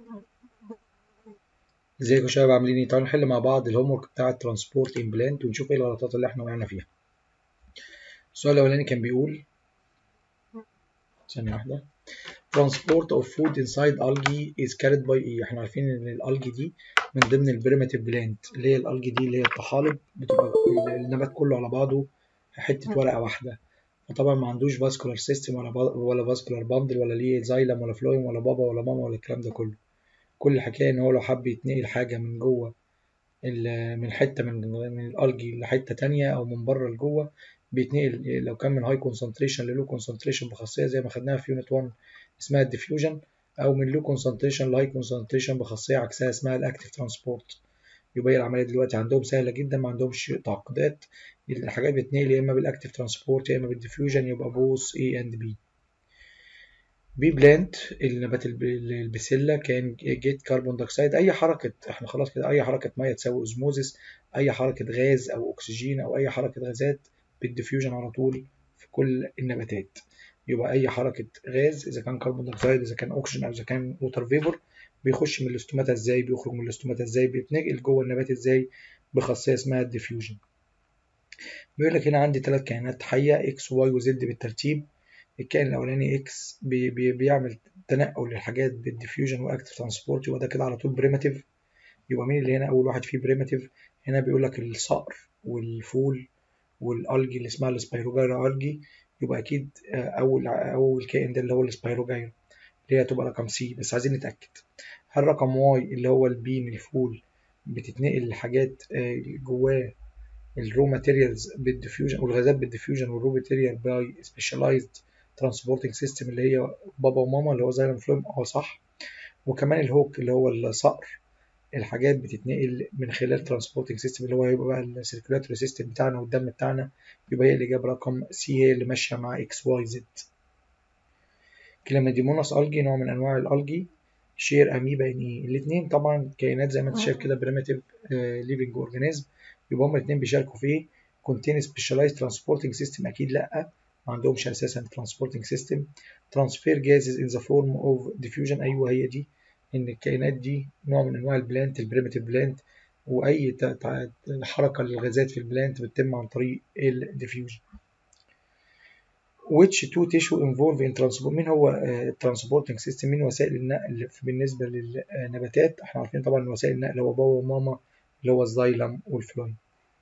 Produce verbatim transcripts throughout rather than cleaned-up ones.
ازيكم يا شباب عاملين ايه؟ تعالوا نحل مع بعض الهوم ورك بتاع الترانسبورت امبلانت ونشوف ايه الغلطات اللي احنا وقعنا فيها. السؤال الاولاني كان بيقول ثانية واحدة. Transport of food inside algae is carried by ايه؟ احنا عارفين ان الالجي دي من ضمن البريماتيف بلانت، اللي هي الالجي دي اللي هي الطحالب، بتبقى النبات كله على بعضه حتة ورقة واحدة. فطبعا ما عندوش فاسكولار سيستم ولا با... ولا فاسكولار باندل ولا ليه زايلم ولا فلويم ولا بابا ولا ماما ولا الكلام ده كله. كل الحكاية ان هو لو حب يتنقل حاجة من جوه من حته من من الالجي لحته تانية او من بره لجوه، بيتنقل لو كان من هاي كونسنتريشن للو كونسنتريشن بخاصيه زي ما خدناها في يونت واحد اسمها الديفيوجن، او من لو كونسنتريشن لهاي كونسنتريشن بخاصيه عكسها اسمها الاكتيف ترانسبورت. يبقى العمليه دلوقتي عندهم سهله جدا، ما عندهمش تعقيدات. الحاجات بتتنقل يا اما بالاكتيف ترانسبورت يا اما بالديفيوجن، يبقى بوث اي اند بي. بي بلانت النبات البسلة كان جيت كربون دايوكسيد، اي حركه احنا خلاص كده اي حركه ميه تساوي اوزموزيس، اي حركه غاز او اكسجين او اي حركه غازات بالديفيوجن على طول في كل النباتات. يبقى اي حركه غاز اذا كان كربون دايوكسيد اذا كان اكسجين او اذا كان ووتر فيبر بيخش من الاستوماتا ازاي، بيخرج من الاستوماتا ازاي، بيتنقل جوه النبات ازاي بخاصيه اسمها الديفيوجن. بيقول لك هنا عندي ثلاث كائنات حيه اكس وواي وزد بالترتيب. الكائن الاولاني اكس بي بي بيعمل تنقل للحاجات بالديفيوجن واكتف ترانسبورت، يبقى ده كده على طول بريماتيف. يبقى مين اللي هنا اول واحد فيه بريماتيف؟ هنا بيقول لك الصقر والفول والالجي اللي اسمها السبايروجايرا الجي، يبقى اكيد اول اول كائن ده اللي هو السبايروجايرا اللي هي هتبقى رقم سي، بس عايزين نتاكد. هل رقم واي اللي هو البين الفول بتتنقل لحاجات جواه الرو ماتيريالز بالديفيوجن والغازات بالديفيوجن والرو ماتيريال باي سبيشاليزد ترانسبورتنج سيستم اللي هي بابا وماما اللي هو زايلم فلويم؟ اه صح. وكمان الهوك اللي هو الصقر الحاجات بتتنقل من خلال ترانسبورتنج سيستم اللي هو هيبقى بقى السيركولاتوري سيستم بتاعنا والدم بتاعنا، يبقى هي الاجابه رقم سي هي اللي ماشيه مع اكس واي زد. كلاميديموناس الجي نوع من انواع الالجي، شير اميبا ان ايه، الاثنين طبعا كائنات زي ما انت شايف كده بريماتيف ليفنج اورجانيزم، يبقى هما الاثنين بيشاركوا في ايه؟ كونتين سبيشاليزد ترانسبورتنج سيستم اكيد لا، ما عندهمش اساسا ترانسبورتنج سيستم. ترانسفير جازز ان ذا فورم اوف ديفيوجن، ايوه هي دي، ان الكائنات دي نوع من انواع البلانت البريماتيف بلانت، واي حركه للغازات في البلانت بتتم عن طريق الديفيوجن. which two tissue involved in transport، مين هو transporting system، مين وسائل النقل بالنسبة للنباتات؟ احنا عارفين طبعا وسائل النقل هو بابا وماما اللي هو الزايلم والفلويم.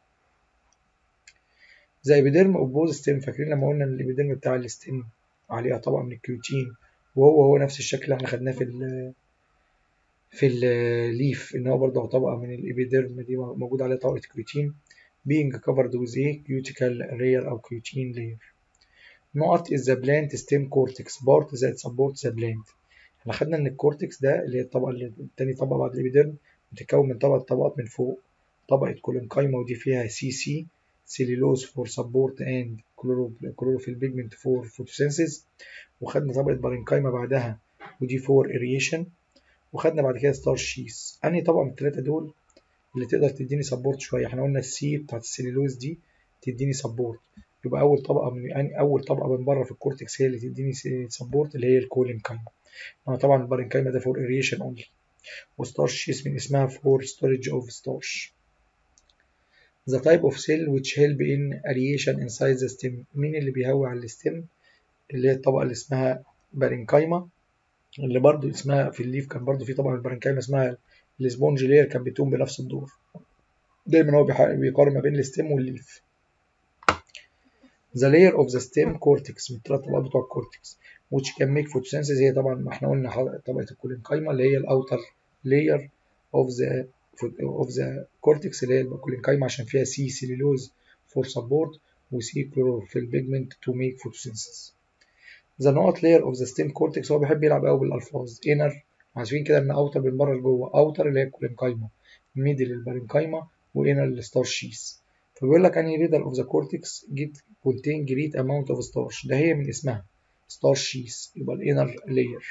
زي ايبيديرم اوف بوز ستيم، فاكرين لما قلنا ان الايبيديرم بتاع الستيم عليها طبقة من الكيوتين، وهو هو نفس الشكل اللي احنا خدناه في ال في الليف، ان هو برضه طبقة من الايبيديرم دي موجود عليها طبقة كيوتين being covered with a cuticle layer او كيوتين layer. نقط is the plant stem cortex part that supports the plant. احنا خدنا ان الكورتكس ده اللي هي الطبقه اللي تاني طبقه بعد الابيديرم بتتكون من طبقه طبقات من فوق، طبقه كولينكايما ودي فيها سي سي سيلولوز فور سبورت اند كلوروفيل بيجمنت فور فوتوسينثيز، وخدنا طبقه بارينكايما بعدها ودي فور اريشن، وخدنا بعد كده ستار شيس. انهي طبقه من الثلاثه دول اللي تقدر تديني سبورت شويه؟ احنا قلنا السي بتاعت السيلولوز دي تديني سبورت، يبقى اول طبقه من يعني اول طبقه من بره في الكورتكس هي اللي تديني سبورت اللي هي الكولينكايما. انا طبعا البارينكايما ده فور اريشن اونلي، وستارش شيس من اسمها فور ستورج اوف ستارش. The type of cell which help in aeration inside the stem، مين اللي بيهوي على الستيم؟ اللي هي الطبقه اللي اسمها بارينكايما، اللي برضو اسمها في الليف كان برضو في طبقه من البارينكايما اسمها السبونج لير كانت بتقوم بنفس الدور. دايما هو بيقارن ما بين الستيم والليف. The layer of the stem cortex من الثلاث طبقات بتوع الكورتكس which can make photosynthesis، هي طبعا ما احنا قلنا طبقة الكولينكايما اللي هي الأوتر layer of the of the cortex اللي هي الكولينكايما عشان فيها C cellulose for support و C chlorophyll pigment to make photosynthesis. The نقط layer of the stem cortex هو بيحب يلعب قوي بالألفاظ. inner عارفين كده إن outer من بره لجوه، outer اللي هي الكولينكايما، middle البارينكايما، وinner الستارشيس. فبيقول لك أنهي middle of the cortex get contain great amount of starch، ده هي من اسمها starches، يبقى الانر layer.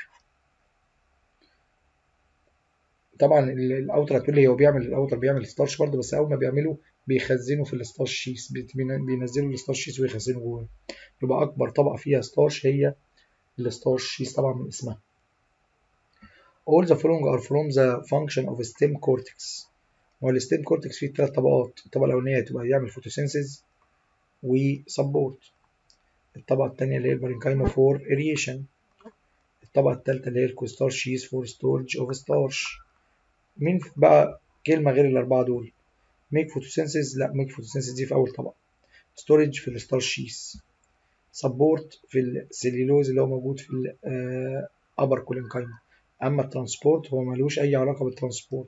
طبعا الاوتر هتقول لي هو بيعمل الاوتر بيعمل ستارش برضه، بس اول ما بيعمله بيخزنه في الستارشيس، بينزلوا الستارشيس ويخزنوا جواه، يبقى اكبر طبقه فيها ستارش هي الستارشيس طبعا من اسمها. all the following are from the function of stem cortex. هو الستيم كورتكس فيه ثلاث طبقات. الطبقة الأولانية تبقى يعمل فوتوسينثيز وسبورت. الطبقة الثانية اللي هي البارينكايما فور اريشن. الطبقة الثالثة اللي هي الكوستار شيز فور ستورج اوف ستارش. مين بقى كلمة غير الأربعة دول؟ ميك فوتوسينثيز، لا ميك فوتوسينثيز دي في أول طبقة. ستورج في الستار شيز. سبورت في السليلوز اللي هو موجود في الأبر كولينكايما. أما الترانسبورت هو ملوش أي علاقة بالترانسبورت.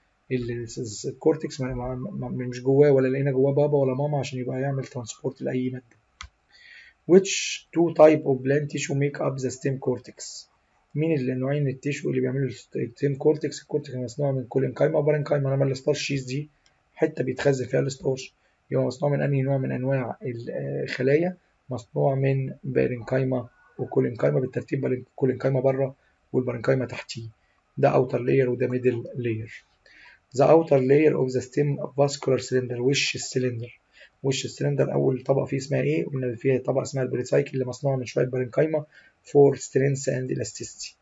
الكورتكس مش جواه ولا لقينا جواه بابا ولا ماما عشان يبقى يعمل ترانسبورت لأي مادة. which two type of plant tissue make up the stem cortex. مين النوعين من التيشو اللي بيعملوا الستيم كورتكس؟ الكورتكس مصنوع من كولينكايما وبارينكايما. انما الستارش شيز دي حته بيتخزن فيها الستارش. يبقى مصنوع من انهي نوع من انواع الخلايا؟ مصنوع من بارينكايما وكولينكايما بالترتيب. كولينكايما بره والبارينكايما تحتيه. ده اوتر لاير وده ميدل لاير. The outer layer of the stem vascular cylinder. وش السلندر. وش السلندر أول طبقة فيه اسمها إيه؟ قلنا فيها طبقة اسمها البريسايكل اللي مصنوعة من شوية بارينكايما for strength and elasticity.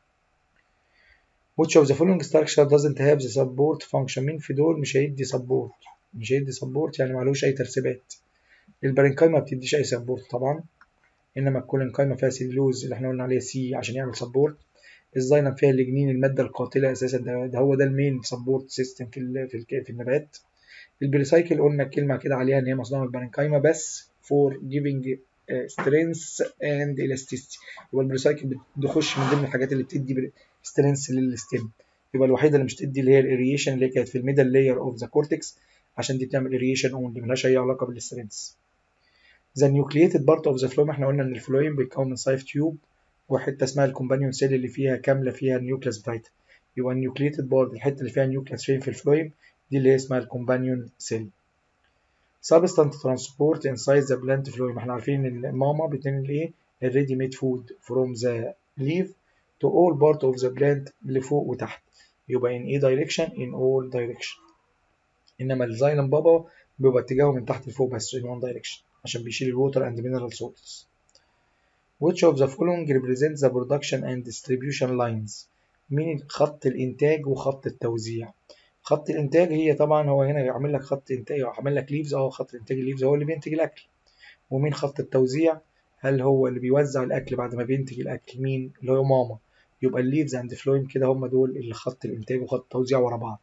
Which of the following structure doesn't have the support function. مين في دول مش هيدي support؟ مش هيدي support يعني معلوش أي ترسيبات. البارينكايما ما بتديش أي support طبعا. إنما الكولينكايما فيها سيلولوز اللي إحنا قلنا عليها سي عشان يعمل support. الزايلم فيها الليجنين المادة القاتلة أساسا. ده, ده هو ده المين سبورت سيستم في ال في, ال في النبات. البريسايكل قلنا كلمة كده عليها إن هي مصنوعة من البارينكايما بس for giving uh, strength and elasticity. يبقى البريسايكل بتخش من ضمن الحاجات اللي بتدي strength للستيم. يبقى الوحيدة اللي مش تدي اللي هي الاريشن اللي كانت في الميدل لاير اوف ذا كورتكس عشان دي بتعمل اريشن اونلي ملهاش أي علاقة بالسترينث. The nucleated part of the phloem. احنا قلنا إن الفلويم بيتكون من سايف تيوب وحته اسمها الكومبانيون سيل اللي فيها كامله فيها النيوكليس بتاعتها. يبقى النيوكليتد بارت الحته اللي فيها النيوكليس فين في الفلويم دي اللي هي اسمها الكومبانيون سيل. Substance transport inside the plant phloem. احنا عارفين ان الماما بتنقل ايه؟ الريدي ميد فود from the leaf to all part of the plant لفوق وتحت. يبقى in a direction in all direction. انما الزايلم بابا بيبقى اتجاهه من تحت لفوق بس in one direction عشان بيشيل الووتر and mineral salts. Which of the following represents the production and distribution lines. مين خط الإنتاج وخط التوزيع؟ خط الإنتاج هي طبعا هو هنا يعمل لك خط إنتاج يعمل لك ليفز أهو خط الإنتاج الليفز هو اللي بينتج الأكل. ومين خط التوزيع؟ هل هو اللي بيوزع الأكل بعد ما بينتج الأكل؟ مين؟ اللي هو ماما. يبقى الليفز عند فلويم كده هم دول اللي خط الإنتاج وخط التوزيع ورا بعض.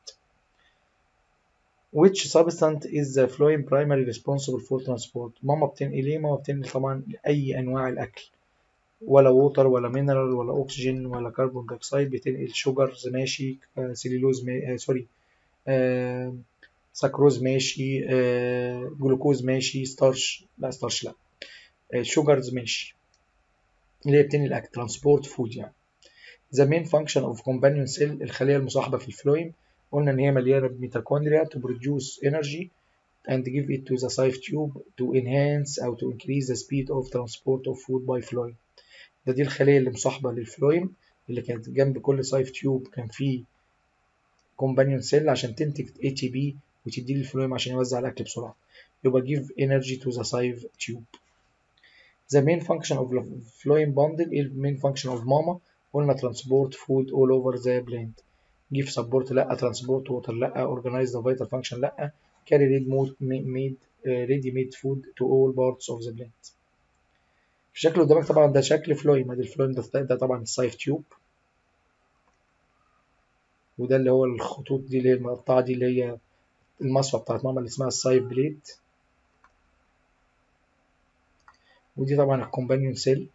Which substance is the phloem primarily responsible for transport. ماما بتنقل إيه؟ ماما بتنقل طبعا أي أنواع الأكل. ولا ووتر ولا مينرال ولا اكسجين ولا كربون دايوكسيد. بتنقل شوجرز ماشي آه سيلولوز ماشي آه سوري آه سكروز ماشي آه جلوكوز ماشي ستارش لا ستارش لا آه شوجرز ماشي اللي هي بتنقل الاكل ترانسبورت فود يعني. The main function of companion cell الخلية المصاحبة في الفلويم قلنا ان هي مليانة بميتوكوندريا to produce energy and give it to the sieve tube to enhance أو to increase the speed of transport of food by phloem. ده دي الخلية اللي مصاحبة للفلويم اللي كانت جنب كل سايف تيوب كان فيه كومبانيون سيل عشان تنتج اي تي بي وتدي للفلويم عشان يوزع الأكل بسرعة. يبقى give energy to the sieve tube. The main function of the phloem bundle is the main function of ماما. قلنا transport food all over the plant. give support لأ transport water لأ organize the vital function لأ carry ready ready made food to all parts of the plant. الشكل اللي قدامك طبعا ده شكل فلويم. ادي الفلويم ده, ده طبعا السايف تيوب وده اللي هو الخطوط دي اللي هي المقطعه دي اللي هي المصفى بتاعت ماما اللي اسمها السايف بليد. ودي طبعا الكومبانيون سيل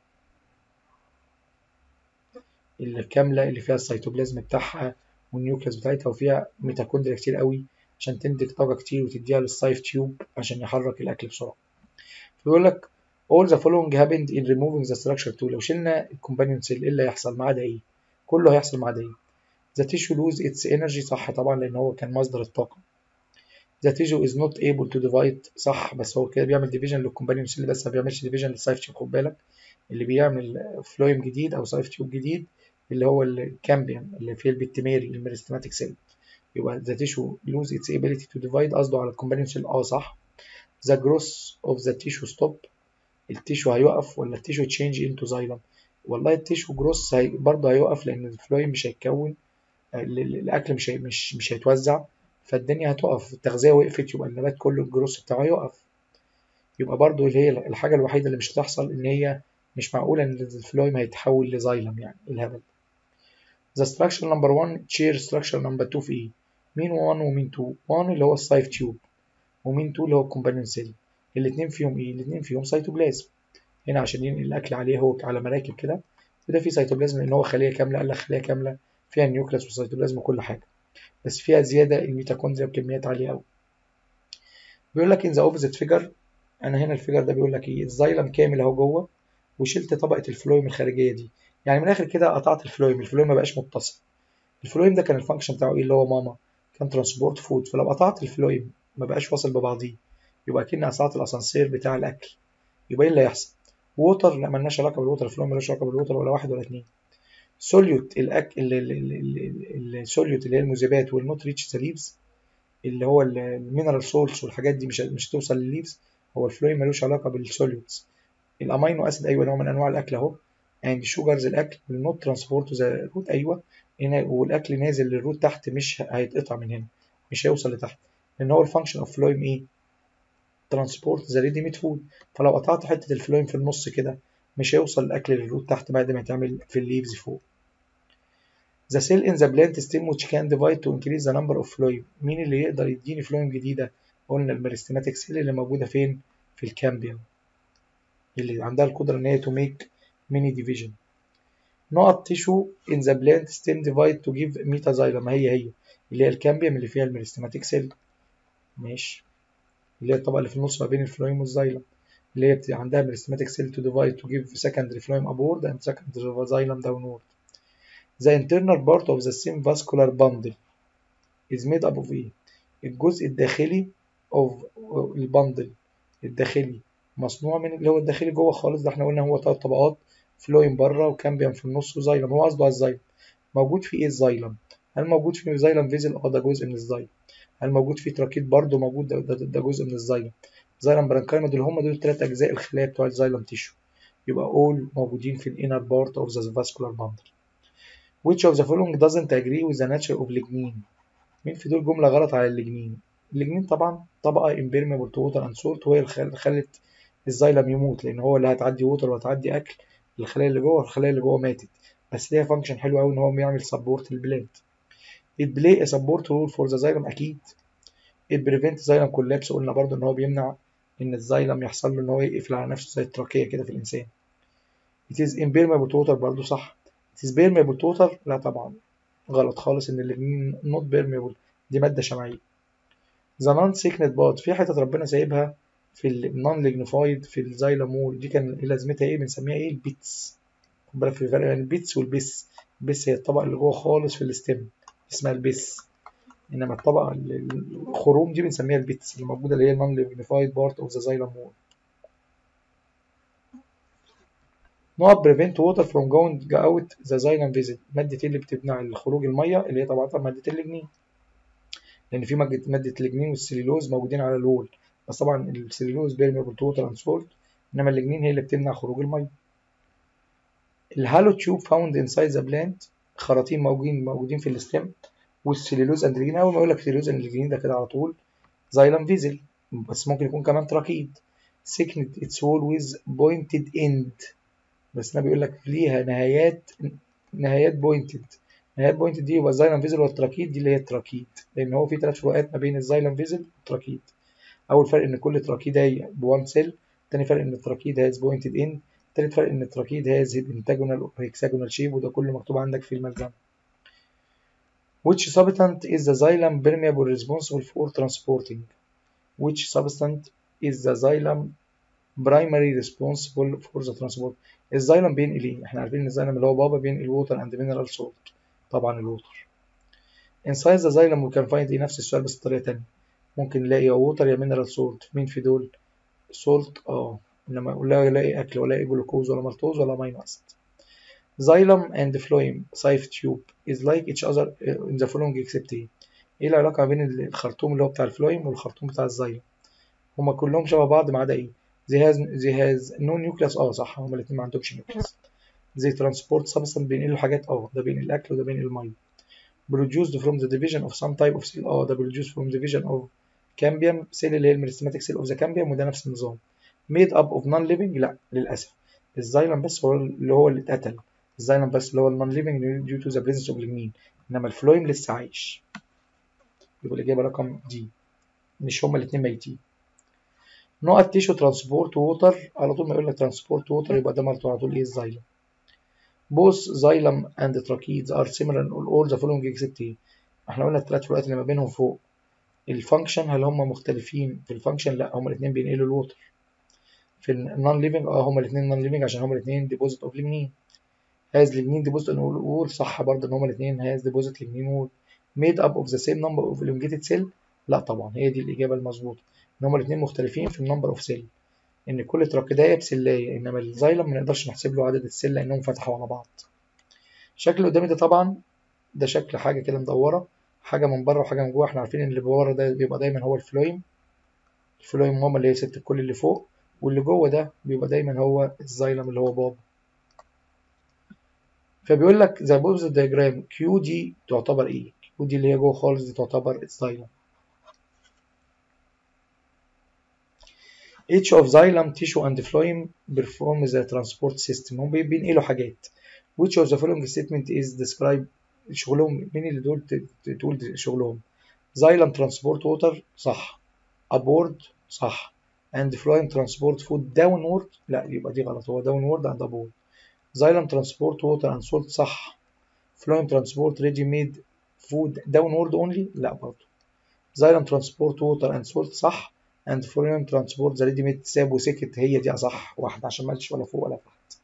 اللي كامله اللي فيها السيتوبلازم بتاعها والنيوكليس بتاعتها وفيها ميتوكوندريا كتير قوي عشان تنتج طاقه كتير وتديها للسايف تيوب عشان يحرك الاكل بسرعه. فبيقول لك all the following happened in removing the structure two. لو شلنا الكومبانيون سيل ايه اللي هيحصل ما عدا ايه؟ كله هيحصل ما عدا ايه؟ The tissue lose its energy صح طبعا لأن هو كان مصدر الطاقة. The tissue is not able to divide صح بس هو كده بيعمل division للكومبانيون سيل بس ما بيعملش division للسايف تيوب. خد بالك اللي بيعمل فلويم جديد أو سايف تيوب جديد اللي هو الكامبيوم اللي فيه البيتميري الميرستماتيك سيل. يبقى the tissue lose its ability to divide قصده على الكومبانيون سيل اه صح. The growth of the tissue stop. التيشو هيوقف ولا التيشو change into xylem؟ والله التيشو جروس هي برضه هيقف لان الفلويم مش هيتكون، ال- ال- الاكل مش هي مش مش هيتوزع، فالدنيا هتقف، التغذيه وقفت، يبقى النبات كله الجروس بتاعه يقف. يبقى برضه اللي هي الحاجه الوحيده اللي مش هتحصل ان هي مش معقوله ان الفلويم هيتحول لزايلم، يعني إيه الهبل. The structure number one chair structure number two في ايه؟ مين واحد ومين اتنين؟ واحد اللي هو السايف تيوب، ومين اتنين اللي هو الكومبانيون سيل. الاثنين فيهم ايه؟ الاثنين فيهم سيتوبلازم، هنا عشان ينقل الاكل عليه هو على مراكب كده، وده فيه سيتوبلازم لان هو خليه كامله، قال لك خليه كامله فيها النيوكليس والسيتوبلازم وكل حاجه، بس فيها زياده الميتوكوندريا بكميات عاليه قوي. بيقول لك ان ذا اوبوزيت فيجر، انا هنا الفيجر ده بيقول لك ايه؟ الزايلم كامل اهو جوه، وشلت طبقه الفلويم الخارجيه دي، يعني من الاخر كده قطعت الفلويم، الفلويم ما بقاش متصل. الفلويم ده كان الفانكشن بتاعه ايه؟ اللي هو ماما، كان ترانسبورت فود، فلو قطعت الفلويم ما بقاش واصل ببعضيه، يبقى كأني قطعت الاسانسير بتاع الاكل. يبقى ايه اللي هيحصل؟ ووتر، لا مالناش علاقه بالووتر، الفلويم مالوش علاقه بالووتر ولا واحد ولا اتنين. سوليوت الاكل، السوليوت اللي هي المذيبات والنوت ريتش ذا ليفز، اللي هو المينرال سولتس والحاجات دي مش مش هتوصل للليفز، هو الفلويم ملوش علاقه بالسوليوتس. الامينو اسيد ايوه نوع من انواع الاكل اهو، اند شوجرز الاكل والنوت ترانسبورت ذا روت ايوه، هنا والاكل نازل للروت تحت، مش هيتقطع من هنا، مش هيوصل لتحت، لان هو الفانكشن اوف فلويم ايه؟ ترانسبورت ذا ريدي ميد فود. فلو قطعت حته الفلويم في النص كده مش هيوصل الاكل للروت تحت بعد ما يتعمل في الليفز فوق. The cell in the plant stem which can divide to increase the number of phloem. مين اللي يقدر يديني فلويم جديدة؟ قلنا الميرستماتيك سيل اللي موجودة فين؟ في الكامبيوم، اللي عندها القدرة إن هي to make many division. نقط tissue in the plant stem divide to give metaxylem، هي هي اللي هي الكامبيوم اللي فيها الميرستماتيك سيل، ماشي، اللي هي الطبقة اللي في النص ما بين الفلويم والزايلم، اللي هي بت- عندها ميرستماتيك سيل to divide to give secondary phloem upward and secondary xylem downward. The internal part of the same vascular bundle is made up of ايه؟ الجزء الداخلي of البندل الداخلي مصنوع من اللي هو الداخلي جوه خالص، ده احنا قلنا هو تلات طبقات، فلويم بره وكامبيوم في النص وزايلم، هو قصده على الزايلم. موجود فيه ايه الزايلم؟ هل موجود فيه زايلم فيزل؟ اه ده جزء من الزايلم. هل موجود فيه تراكيت؟ برضه موجود، ده, ده, ده جزء من الزايلم. زايلم برانكايما دول هم دول التلات اجزاء الخلايا بتوع الزايلم تيشو، يبقى all موجودين في الانر بارت of the vascular bundle. Which of the following doesn't agree with the nature of lignin؟ مين في دول جملة غلط على الليجنين؟ الليجنين طبعا طبقة impermeable to water and salt، وهي اللي خلت الزايلم يموت، لأن هو اللي هتعدي ووتر وهتعدي أكل، الخلايا اللي جوه الخلايا اللي جوه ماتت، بس ليها فانكشن حلو أوي إن هو بيعمل سبورت للبلاد. it play a support role for the xylem أكيد. it prevent xylem collapse، قلنا برضو إن هو بيمنع إن الزايلم يحصل له إن هو يقفل على نفسه زي التراكية كده في الإنسان. it is impermeable to water برضو صح. it is permeable to water لا طبعا غلط خالص، إن الليجنين not permeable، دي مادة شمعية. ذا نون سيكنت بارت، في حتت ربنا سايبها في النون ليجنيفايد في الزايلامول، دي كان لازمتها ايه؟ بنسميها ايه؟ البيتس. خد بالك في فرق بين البيتس والبيس. البيس هي الطبقه اللي جوه خالص في الاستم اسمها البيس، انما الطبقه الخروم دي بنسميها البيتس اللي موجوده اللي هي النون ليجنيفايد بارت اوف ذا زايلامول. نوع بريفنت ووتر فروم جوينج اوت ذا زايلم فيزل، ماده اللي بتمنع الخروج الميه اللي هي طبعا ماده الليجنين، لان في ماده ماده الليجنين والسليلوز موجودين على الوول، بس طبعا السليلوز بيرميبل تو ووتر اند سولت، انما الليجنين هي اللي بتمنع خروج الميه. الهالو تيوب فاوند انسايد ذا بلانت، خراطيم موجودين موجودين في الستيم، والسليلوز اند الليجنين، اول ما يقول لك سليلوز اند الليجنين ده كده على طول زايلم فيزل، بس ممكن يكون كمان تراكيد. سيكنت اتس وول ويز بوينتد اند، بس انا بيقول لك ليها نهايات، نهايات بوينتد، نهايات بوينتد دي يبقى الزايلم فيزل والتراكيد دي اللي هي التراكيد، لان هو في ثلاث فروقات ما بين الزايلم فيزل والتراكيد. اول فرق ان كل تراكيد هي بوان سيل، تاني فرق ان التراكيد هاز بوينتد اند، تالت فرق ان التراكيد هاز بنتاجونال اور هيكساجونال شيب، وده كله مكتوب عندك في الملزمه. which substance is the xylem permeable responsible for transporting؟ which substance is the xylem primary responsible for the transport؟ الزايلم بينقل ايه؟ احنا عارفين ان الزايلم اللي هو بابا بينقل ووتر اند مينرال سولت، طبعا الووتر. inside the xylem we can find ايه؟ نفس السؤال بس بطريقه تانيه، ممكن نلاقي يا ووتر يا مينرال سولت، مين في دول؟ سولت اه، انما لا الاقي اكل ولا الاقي جلوكوز ولا مالتوز ولا امينو اسيد. xylem and phloem sieve tube is like each other in the following except ايه؟ ايه العلاقه بين الخرطوم اللي هو بتاع الفلويم والخرطوم بتاع الزايلم؟ هما كلهم شبه بعض ما عدا ايه؟ they has they has no nucleus، اه صح هما الاثنين ما عندهمش nucleus. زي ترانسبورت سبستانس بينقلوا حاجات، اه ده بينقل الاكل وده بينقل الميه. produced from the division of some type of cell، اه ده produced from division of cambium cell اللي هي الميرستماتيك cell of the cambium، وده نفس النظام. made up of non living، لا للاسف الزايلم بس هو اللي هو اللي اتقتل، الزايلم بس اللي هو النون living due to the presence of lignin، انما الفلويم لسه عايش. يبقى الاجابه رقم دي، مش هما الاثنين ميتين. نقط تيشو ترانسبورت ووتر، على طول ما يقول لك ترانسبورت ووتر يبقى ده مرته على طول ايه؟ الزايلم. both xylem and tracheids are similar in all the following except ايه؟ احنا قلنا الثلاث فروقات اللي ما بينهم فوق. الفانكشن هل هم مختلفين في الفانكشن؟ لا هم الاثنين بينقلوا الووتر. في النون ليفنج اه هم الاثنين نون ليفنج عشان هم الاثنين ديبوزيت اوف lignin. هاز lignin deposit ان وول، صح برضه ان هم الاثنين هاز ديبوزيت lignin وول. made up of the same number of elongated cell، لا طبعا هي دي الاجابه المظبوطه، ان هم الاثنين مختلفين في النمبر اوف سيل، ان كل تراكيدايه بسلايه، انما الزايلم ما نقدرش نحسب له عدد السيل لانهم فتحوا على بعض. الشكل اللي قدامي ده طبعا ده شكل حاجه كده مدوره، حاجه من بره وحاجه من جوه. احنا عارفين ان اللي بره ده بيبقى دايما هو الفلويم، الفلويم ماما اللي هي ست الكل اللي فوق، واللي جوه ده بيبقى دايما هو الزايلم اللي هو بابا. فبيقول لك زي بوز الدياجرام كيو دي تعتبر ايه؟ كيو دي اللي هي جوه خالص دي تعتبر الزايلم. each of xylem tissue and phloem perform the transport system، هم بينقلوا حاجات. which of the following statement is describe شغلهم مين اللي دول تقول شغلهم؟ xylem transport water صح، upward صح، and phloem transport food downward، لا يبقى دي غلط، هو downward and upward. xylem transport water and salt صح، phloem transport ready made food downward only، لا برضه. xylem transport water and salt صح، and phloem transport the ready made ساب وسكت، هي دي أصح واحدة عشان ما قالش ولا فوق ولا تحت.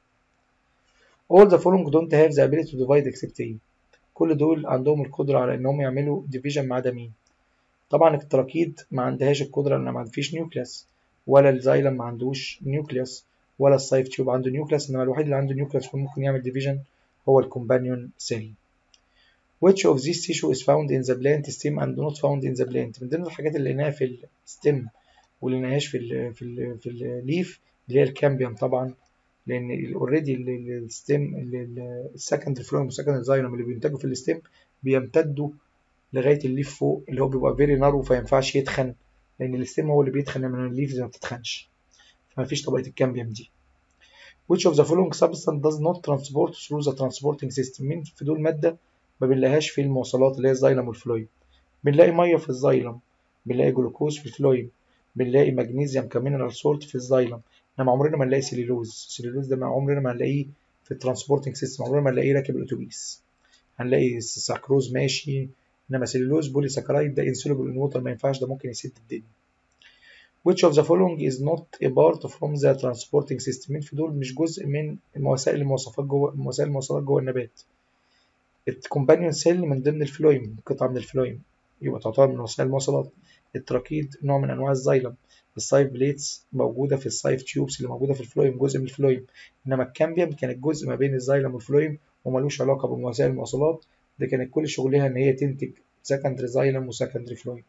all the following don't have the ability to divide except ايه؟ كل دول عندهم القدرة على إنهم يعملوا division ما عدا مين؟ طبعا التراكيد ما عندهاش القدرة لأن ما فيش نيوكليس، ولا الزايلم ما عندوش نيوكليس، ولا السايف تيوب عنده نيوكليس، إنما الوحيد اللي عنده نيوكليس وممكن يعمل division هو الكومبانيون سيل. which of these tissue is found in the plant stem and not found in the plant؟ من ضمن الحاجات اللي لقيناها في الستيم واللي لقيناهاش في ال في ال في الليف اللي هي الكامبيوم طبعا، لان اوريدي الستيم السكندري فلويم والسكندري زايلم اللي بينتجوا في الستيم بيمتدوا لغايه الليف فوق اللي هو بيبقى فيري نارو، فينفعش يتخن لان الستيم هو اللي بيتخن من الليف زي ما بتتخنش، فمفيش طبقه الكامبيوم دي. which of the following substance does not transport through the transporting system؟ مين في دول ماده ما بنلاقيهاش في المواصلات اللي هي الزايلم والفلويم؟ بنلاقي ميه في الزايلم، بنلاقي جلوكوز في الفلويم، بنلاقي مغنيسيوم كمينرال سولت في الزايلم، انما عمرنا ما نلاقي سيلولوز. السيلولوز ده عمرنا ما هنلاقيه في الترانسبورتنج سيستم، عمرنا ما نلاقيه راكب الاتوبيس. هنلاقي ساكروز ماشي، انما سيلولوز بولي ساكرايد ده انسولوبل ان ووتر ما ينفعش، ده ممكن يسد الدنيا. which of the following is not a part from the transporting system؟ مين في دول مش جزء من وسائل المواصفات جوه وسائل المواصلات جوه النبات؟ الكومبانيون سيل من ضمن الفلويم، قطعه من الفلويم يبقى تعتبر من وسائل المواصلات. التراكيد نوع من انواع الزايلم. السايف بليتس موجوده في السايف تيوبس اللي موجوده في الفلويم، جزء من الفلويم، انما الكامبيوم كانت جزء ما بين الزايلم والفلويم وملوش علاقه بوسائل المواصلات، ده كانت كل شغلها ان هي تنتج سكندري زايلم وسكندري فلويم.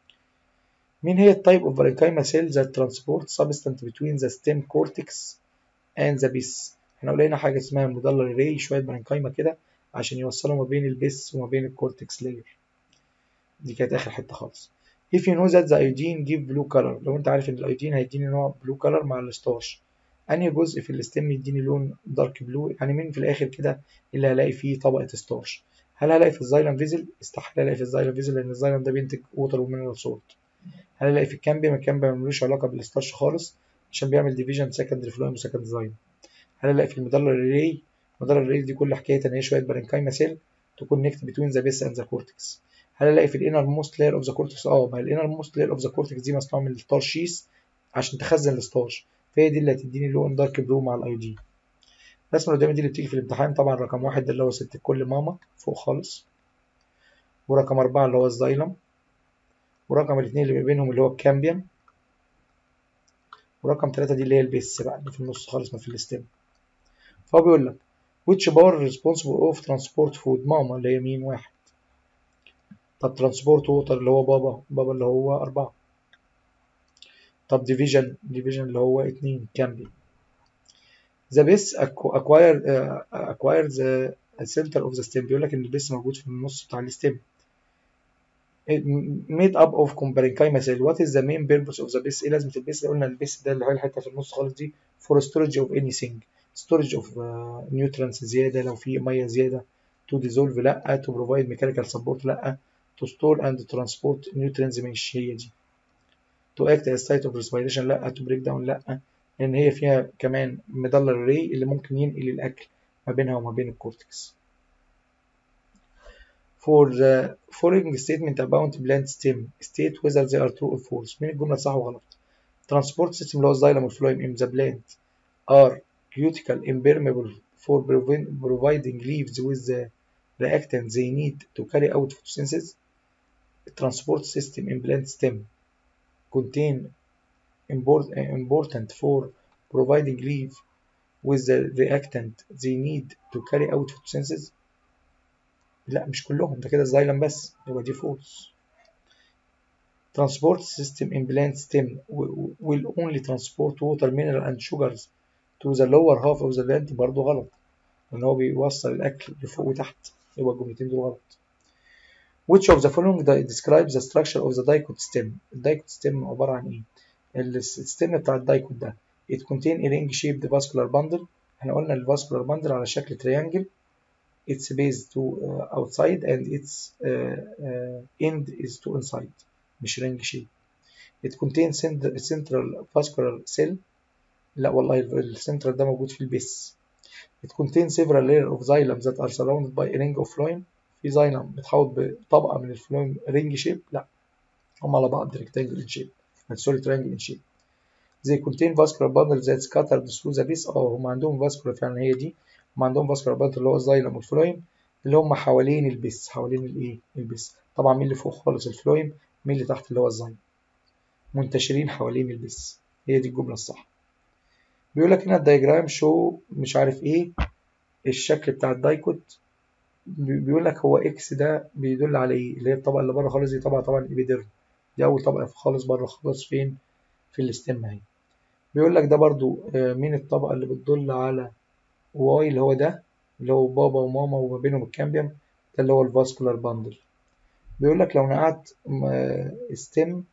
مين هي التايب اوف parenchyma cells that transport substance between the stem cortex and the base؟ احنا لقينا حاجه اسمها مودلر ري، شويه بارنكايما كده عشان يوصلوا ما بين البيس وما بين الكورتكس لاير. دي كانت اخر حته خالص. if you know that the iodine give blue color، لو انت عارف ان الايودين هيديني نوع blue color مع الستارش، انهي جزء في الستيم يديني لون دارك بلو؟ يعني مين في الاخر كده اللي هلاقي فيه طبقه ستارش؟ هل هلاقي في الزايلم فيزل؟ استحيل الاقي في الزايلم فيزل لان الزايلم ده بينتج ووتر ومينرال سولت. هل الاقي في الكامبيوم؟ الكامبيوم ملوش علاقه بالستارش خالص عشان بيعمل ديفيجن سكندري فلويم وسكندري زايلم. هل الاقي في المدلل ريلي؟ المدلل ريلي دي كل حكايتها ان هي شويه بارنكايما سيل تكون نكت بتوين ذا بيس اند ذا كورتكس. هل الاقي في الانر موست لاير اوف ذا كورتكس؟ اه ما الانر موست لاير اوف ذا كورتكس دي مصنوعه من الستارش شيس عشان تخزن الستارش، فهي دي اللي هتديني لون دارك بلو مع الايودين. الرسمه اللي قدامي دي اللي بتيجي في الامتحان، طبعا رقم واحد ده اللي هو ست الكل ماما فوق خالص، ورقم أربعة اللي هو الزايلم، ورقم الاثنين اللي بينهم اللي هو الكامبيوم، ورقم ثلاثة دي اللي هي البيس بقى اللي في النص خالص ما في الستيم. فهو بيقول لك which bar responsible of transport food؟ ماما اللي هي مين؟ واحد. طب transport water اللي هو بابا، بابا اللي هو أربعة. طب division division اللي هو اتنين كامبيوم. the base acquire uh, acquire the center of the stem. بيقول لك ان البيس موجود في النص بتاع الستيم. made up of parenchyma cell. What is the main purpose of the base؟ ايه لازمة البيس؟ قلنا البيس ده اللي هو الحتة في النص خالص دي for storage of anything. storage of uh, nutrients زيادة، لو في مية زيادة. to dissolve لا. to provide mechanical support لا. to store and transport nutrients مش هي دي. to act as site of respiration لا. to break down لا، لأن هي فيها كمان medullary ray اللي ممكن ينقل الأكل ما بينها وما بين الكورتكس. For the following statement about plant stem state whether they are true or false. مين الجملة صح وغلط؟ transport system اللي هو الزايلم والفلويم in the plant are cuticle impermeable for providing leaves with the reactant they need to carry out photosynthesis. Transport system in plant stem contain import, important for providing leaf with the reactant they need to carry out photosynthesis. لا مش كلهم، ده كده الزايلم بس، يبقى دي فولس. Transport system in plant stem will only transport water, mineral and sugars to the lower half of the plant. برضه غلط، لأن هو بيوصل الأكل لفوق وتحت، يبقى الجملتين دول غلط. Which of the following describes the structure of the dicot stem؟ الدايكوت stem عبارة عن إيه؟ الستيم بتاع الدايكوت ده it contain a ring shaped vascular bundle. احنا قلنا الفاسكولار باندل على شكل triangle. its base to uh, outside and its uh, uh, end is to inside، مش ring shape. it contains central vascular cell. لا والله السنترال ده موجود في البيس. it contains several layers of xylem that are surrounded by a ring of phloem. في xylem بتحوط بطبقة من الفلويم ring shape. لا هم على بعض rectangle in shape، sorry triangle in shape. they contain vascular bundles that scattered through the base. اه هم عندهم vascular فعلا، هي دي هم عندهم vascular bundle اللي هو الزايلم والفلويم اللي هم حوالين البيس، حوالين الايه البيس. طبعا مين اللي فوق خالص الفلويم، مين اللي تحت اللي هو الزايلم، منتشرين حوالين البيس. هي دي الجملة الصح. بيقول لك هنا الدايجرام شو مش عارف ايه الشكل بتاع الدايكوت. بيقول لك هو اكس ده بيدل على ايه؟ اللي هي الطبقة اللي بره خالص دي طبعا طبعا الابيديرم، دي اول طبقة خالص بره خالص فين؟ في الاستم اهي. بيقول لك ده برضو مين الطبقة اللي بتدل على واي اللي هو ده اللي هو بابا وماما وما بينهم الكامبيوم، ده اللي هو الفاسكولار باندل. بيقول لك لو نقعت ستيم،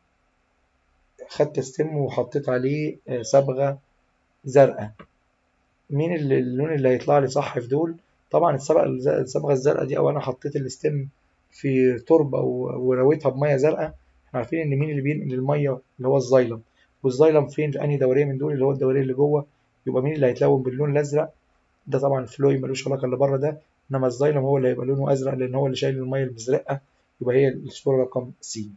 خدت ستيم وحطيت عليه صبغة زرقاء، مين اللي اللون اللي هيطلع لي صح في دول؟ طبعا الصبغة الصبغة الزرقاء دي، او انا حطيت الستيم في تربة ورويتها بمية زرقاء، احنا عارفين ان مين اللي بينقل المية اللي هو الزايلم، والزايلم فين في انهي دورية من دول اللي هو الدورية اللي جوه، يبقى مين اللي هيتلون باللون الازرق؟ ده طبعا الفلوي ملوش علاقة اللي بره ده، انما الزايلم هو اللي هيبقى لونه ازرق لان هو اللي شايل المية المزرقة، يبقى هي الصورة رقم سي.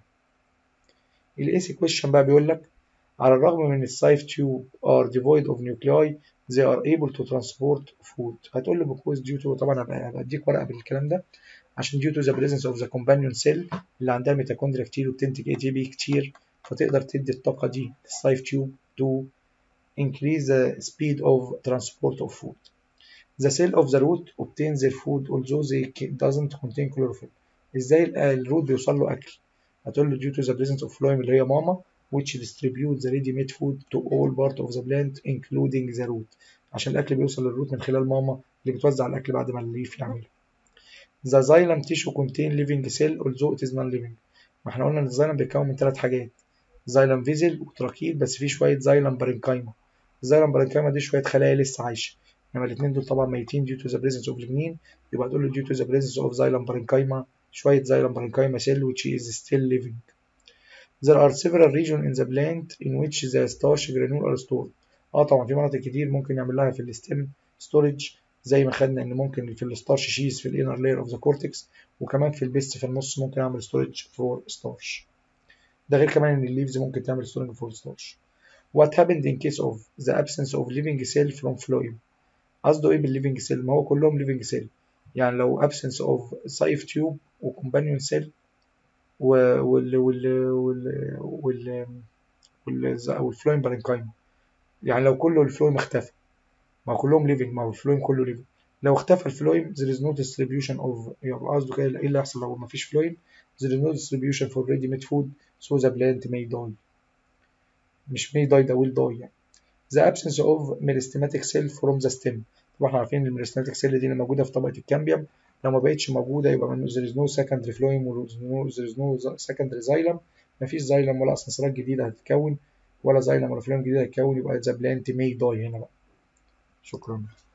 الايسي كويشن بقى بيقول لك على الرغم من السايف تيوب are devoid of nuclei they are able to transport food. هتقول لي because due to، طبعا هبقى اديك ورقة بالكلام ده، عشان due to the presence of the companion cell اللي عندها ميتوكوندريا كتير وبتنتج اي تي بي كتير، فتقدر تدي الطاقة دي للسايف تيوب to increase the speed of transport of food. The cell of the root obtains their food although they doesn't contain chlorophyll. ازاي الروت بيوصل له اكل؟ هتقول له due to the presence of phloem اللي هي ماما which distributes the ready-made food to all part of the plant including the root. عشان الاكل بيوصل للروت من خلال ماما اللي بتوزع الاكل بعد ما الليف يعمله. The xylem tissue contain living cell although it is non-living. ما احنا قلنا ان الزايلم بيتكون من ثلاث حاجات، زايلم فيزل وتراكيل، بس في شويه زايلم بارينكايما. الزايلم بارينكايما دي شويه خلايا لسه عايشه، انما الاثنين دول طبعا ميتين due to the presence of lignin، يبقى تقول له due to the presence of xylem parenchyma شويه xylem parenchyma cell which is still living. There are several regions in the plant in which the starch granule are stored. اه طبعا في مناطق كتير ممكن نعمل لها في الستيم ستورج، زي ما خدنا ان ممكن في الستارش شيز في الانر لاير اوف ذا كورتكس، وكمان في البيست في النص ممكن اعمل ستورج فور ستارش. ده غير كمان ان الليفز ممكن تعمل ستورج فور ستارش. What happened in case of the absence of living cell from phloem؟ قصده ايه بالليفنج سيل؟ ما هو كلهم ليفنج سيل، يعني لو absence of سايف تيوب وكومبانيون سيل وال وال وال وال والفلويم بارينكايما، يعني لو كله الفلويم اختفى، ما هو كلهم ليفنج، ما هو الفلويم كله ليفنج. لو اختفى الفلويم there is no distribution of، يعني قصده كده ايه اللي هيحصل لو ما فيش فلويم؟ there is no distribution for ready made food so the plant may die، مش may die ده will die يعني. the absence of meristematic cell from the stem. طبعا احنا عارفين الميرستماتيك سيل دي اللي موجوده في طبقه الكامبيوم، لو ما بقتش موجوده يبقى there is no secondary phloem و there is no secondary xylem. مفيش زايلم ولا اسانسيرات جديده هتتكون ولا زايلم ولا فلويم جديده هتتكون، يبقى the plant may die هنا بقى. شكرا.